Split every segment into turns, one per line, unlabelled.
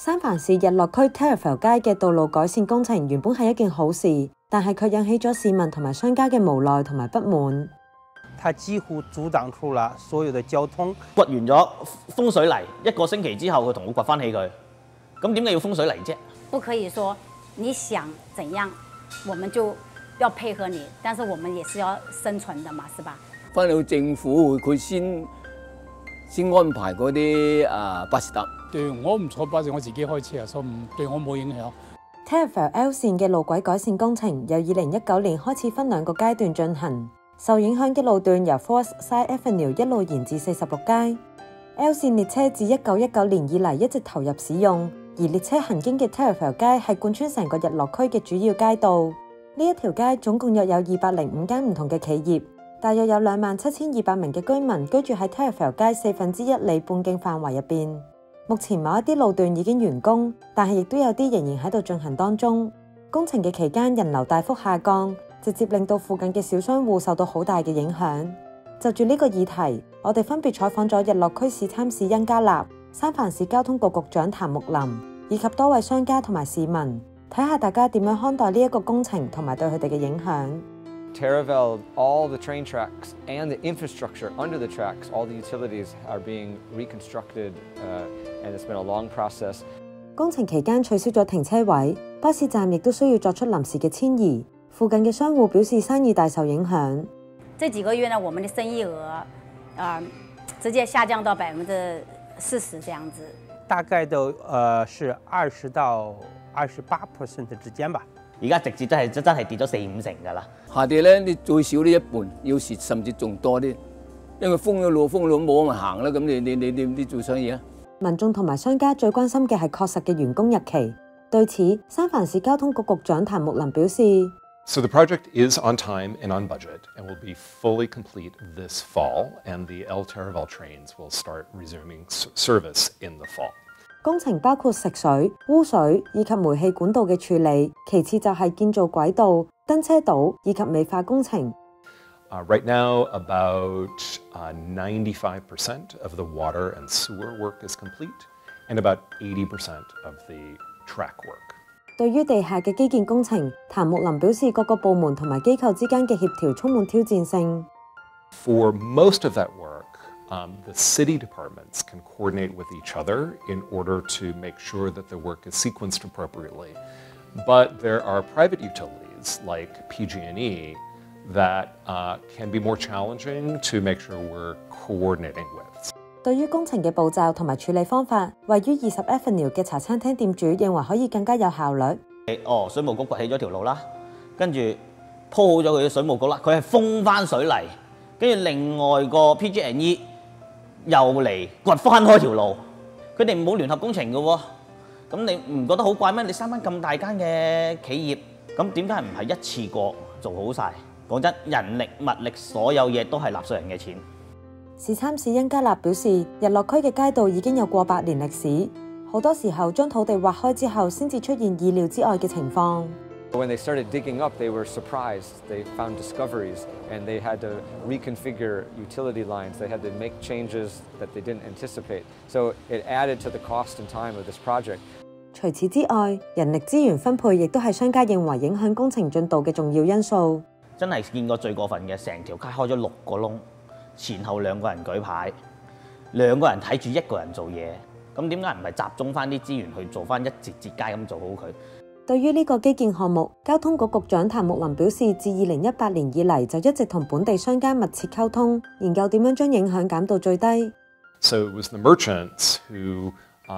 三藩市日落區 Terriffill 街嘅道路改善工程原本係一件好事，但係卻引起咗市民同埋商家嘅無奈同埋不滿。
它幾乎阻擋住了所有的交通。
掘完咗風水泥，1個星期之後佢同我掘翻起佢，咁點解要風水泥啫？
不可以說你想怎樣，我們就要配合你，但是我們也是要生存的嘛，是吧？
翻到政府佢先安排嗰啲巴士搭。
對我唔坐巴士，我自己開車啊，所以對我冇影響。
Terriffill L 線嘅路軌改善工程由2019年開始分2個階段進行，受影響嘅路段由 Forsyth Avenue 一路延至46街。L 線列車自1919年以嚟一直投入使用，而列車行經嘅 Terriffill 街係貫穿成個日落區嘅主要街道。呢一條街總共約有205間唔同嘅企業，大約有27,200名嘅居民居住喺 Terriffill 街1/4里半徑範圍入邊。目前某一啲路段已經完工，但係亦都有啲仍然喺度進行當中。工程嘅期間人流大幅下降，直接令到附近嘅小商戶受到好大嘅影響。就住呢個議題，我哋分別採訪咗日落區市參事恩加納、三藩市交通局局長譚木林，以及多位商家同埋市民，睇下大家點樣看待呢一個工程同埋對佢哋嘅影響。
Terriffill, all the train tracks and the infrastructure under the tracks, all the utilities are being reconstructed, and it's been a long process.
工程期間取消咗停車位，巴士站亦都需要作出臨時嘅遷移。附近嘅商戶表示生意大受影響。
這幾個月呢，我們的生意額直接下降到40%這樣子。
大概都是20%到28%之間吧。
而家直接真係跌咗4-5成㗎啦。
下跌咧，你最少呢一半，要蝕甚至仲多啲，因為封咗路冇咁行啦，咁你做生意啊？
民眾同埋商家最關心嘅係確實嘅完工日期。對此，三藩市交通局局長譚木林表示
：So the project is on time and on budget, and will be fully complete this fall, and the L Terriffill trains will start resuming service in the fall.
工程包括食水、污水以及煤氣管道嘅處理，其次就係建造軌道、燈車島以及美化工程。
Right now, about 95% of the water and sewer work is complete, and about 80% of the track work.
對於地下嘅基建工程，譚木林表示各個部門同埋機構之間嘅協調充滿挑戰性。
For most of that work,the city departments can coordinate with each other in order to make sure that the work is sequenced appropriately. But there are private utilities like PG&E that can be more challenging to make sure we're coordinating with.
對於工程嘅步驟同埋處理方法，位於20 Avenue 嘅茶餐廳店主認為可以更加有效率。
水務局掘起咗條路啦，跟住鋪好咗佢嘅水務局啦，佢係封翻水泥，跟住另外個 PG&E 又嚟掘翻開條路，佢哋冇聯合工程嘅喎，咁你唔覺得好怪咩？你三間咁大間嘅企業，咁點解唔係一次過做好晒？講真，人力物力所有嘢都係納稅人嘅錢。
市參事恩加納表示，日落區嘅街道已經有過百年歷史，好多時候將土地挖開之後，先至出現意料之外嘅情況。
When they started digging up, they were surprised. They found discoveries, and they had to reconfigure utility lines. They had to make changes that they didn't anticipate. So it added to the cost and time of this project.
除此之外，人力資源分配亦都係商家認為影響工程進度嘅重要因素。
真係見過最過分嘅，成條街開咗6個窿，前後2個人舉牌，2個人睇住1個人做嘢。咁點解唔係集中翻啲資源去做翻一節節街咁做好佢？
對於呢個基建項目，交通局局長譚木林表示，自2018年以嚟就一直同本地商家密切溝通，研究點樣將影響減到最低。
So it was the merchants who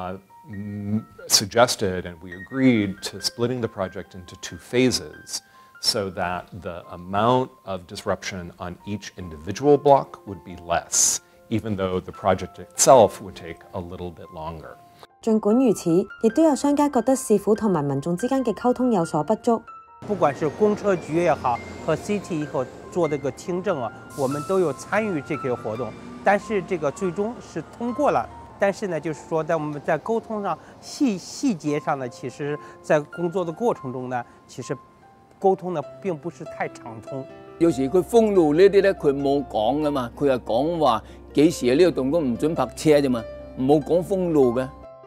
suggested, and we agreed to splitting the project into 2 phases, so that the amount of disruption on each individual block would be less, even though the project itself would take a little bit longer.
儘管如此，亦都有商家覺得市府同埋民眾之間嘅溝通有所不足。
不管是公車局也好，和 City 以後做這個聽證啊，我們都有參與這些活動，但是這個最終是通過了。但是呢，就是說在我們在溝通上細節上呢，其實在工作的過程中呢，其實溝通呢並不是太暢通。
有時佢封路呢啲咧，佢冇講噶嘛，佢係講話幾時呢個動工唔准泊車啫嘛，冇講封路嘅。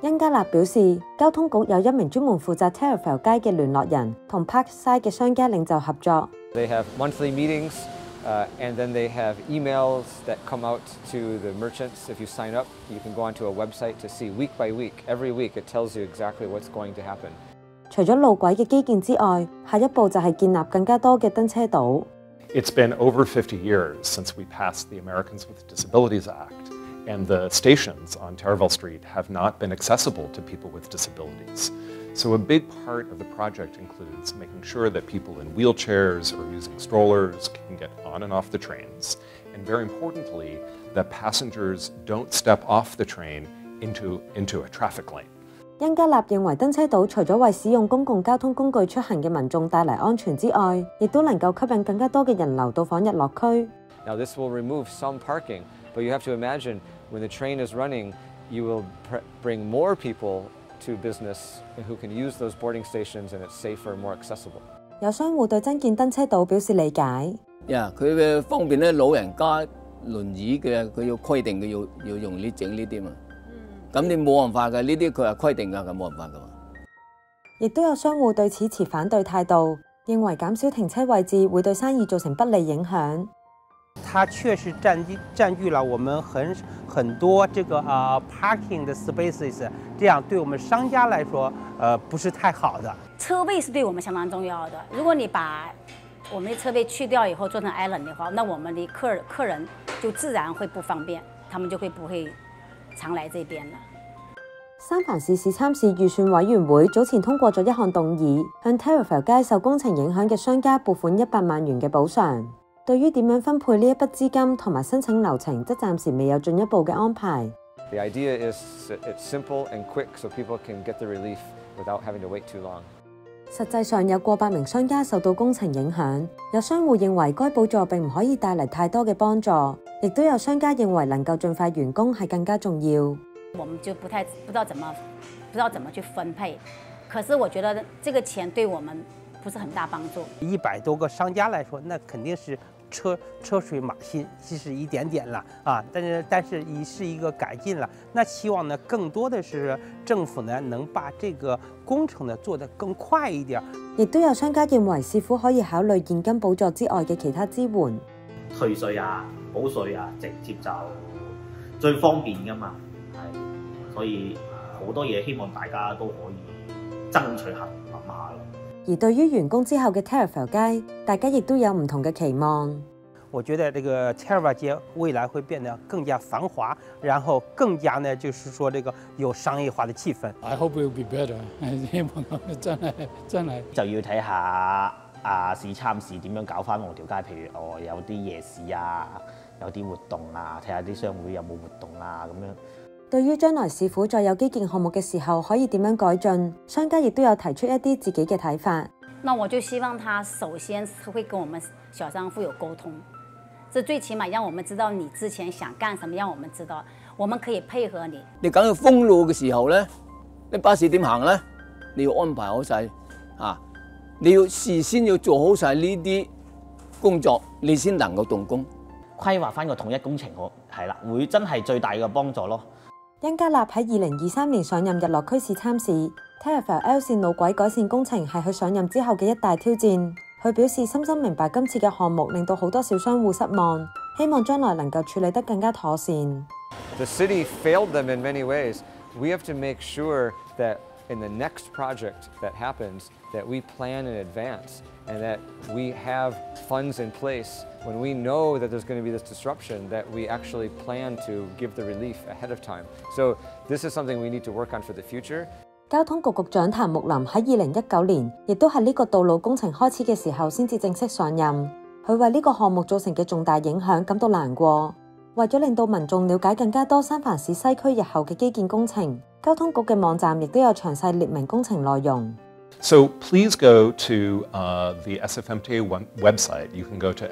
恩加納表示，交通局有一名專門負責 Tariffel 街嘅聯絡人，同 Parkside 嘅商家領袖合作。
They have monthly meetings, and then they have emails that come out to the merchants. If you sign up, you can go onto a website to see week by week. Every week it tells you exactly what's going to happen.
除咗路軌嘅基建之外，下一步就係建立更加多嘅燈車島。
It's been over 50 years since we passed the Americans with Disabilities Act, and the stations on Taraval Street have not been accessible to people with disabilities. So a big part of the project includes making sure that people in wheelchairs or using strollers can get on and off the trains, and very importantly, that passengers don't step off the train into a traffic lane.
恩加納認為燈車島除咗為使用公共交通工具出行嘅民眾帶嚟安全之外，亦都能夠吸引更加多嘅人流到訪日落區。
Now this will remove some parking, but you have to imagine when the train is running, you will bring more people to business who can use those boarding stations, and it's safer and more accessible.
有商戶對增建燈車島表示理解。
佢嘅方便咧，老人家輪椅嘅佢要規定佢要用呢整呢啲嘛。咁你冇辦法嘅，呢啲佢係規定㗎，咁冇辦法㗎嘛。
亦都有商戶對此持反對態度，認為減少停車位置會對生意造成不利影響。
它确实占据了我们很多这个parking 的 spaces， 这样对我们商家来说不是太好的。
车位是对我们相当重要的，如果你把我们的车位去掉以后做成 island 的话，那我們的客人就自然會不方便，他們就會不會常來這邊了。
三藩市市參市預算委員會早前通過咗一項動議，向 Taraval 街受工程影響嘅商家撥款100萬元嘅補償。對於點樣分配呢一筆資金同埋申請流程，則暫時未有進一步嘅安排。
The idea is it's simple and quick, so people can get the relief without having to wait too long.
實際上有過百名商家受到工程影響，有商戶認為該補助並唔可以帶嚟太多嘅幫助，亦都有商家認為能夠盡快完工係更加重要。
我們就不知道怎麼去分配，可是我覺得這個錢對我們不是很大幫助。
100多個商家來說，那肯定是車水馬薪，其實一點點了啊，但是已是一個改進了。那希望呢，更多的是政府呢能把這個工程呢做得更快一點。
亦都有商家認為市府可以考慮現金補助之外嘅其他支援，
退稅啊、補稅啊，直接就最方便㗎嘛，係，所以好多嘢希望大家都可以爭取下諗下咯。
而對於完工之後嘅 Taraval 街，大家亦都有唔同嘅期望。
我覺得這個 Taraval 街未來會變得更加繁華，然後更加呢，就是說這個有商業化的氣氛。
I hope it will be better。希望真係
就要睇下市參市點樣搞翻我條街，譬如有啲夜市啊，有啲活動啊，睇下啲商會有冇活動啊咁樣。
對於將來市府再有基建項目嘅時候，可以點樣改進，商家亦都有提出一啲自己嘅睇法。
那我就希望他首先會跟我們小商戶有溝通，這最起碼讓我們知道你之前想幹什麼，讓我們知道，我們可以配合你。
你講到封路嘅時候咧，你巴士點行咧？你要安排好晒啊！你要事先要做好晒呢啲工作，你先能夠動工。
規劃翻個統一工程，係啦，會真係最大嘅幫助咯。
恩加納喺2023年上任日落區市參市 ，Taraval L 線路軌改善工程係佢上任之後嘅一大挑戰。佢表示深深明白今次嘅項目令到好多小商戶失望，希望將來能夠處理得更加妥善。
The city failed them in many ways. We have to make sure that in the next project that happens, that we plan in advance and that we have funds in place when we know that there's going to be this disruption, that we actually plan to give the relief ahead of time. So this is something we need to work on for the future.
交通局局長譚木林喺2019年，亦都係呢個道路工程開始嘅時候先至正式上任。佢為呢個項目造成嘅重大影響感到難過。為咗令到民眾了解更加多三藩市西區日後嘅基建工程，交通局嘅網站亦都有詳細列明工程內容。
So please go to the SFMTA website. You can go to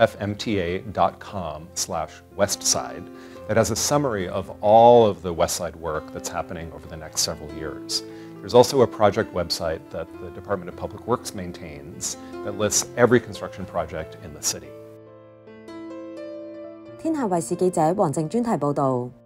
sfmta.com/westside. That has a summary of all of the West Side work that's happening over the next several years. There's also a project website that the Department of Public Works maintains that lists every construction project in the city.
天下衛視記者黃靜專題報導。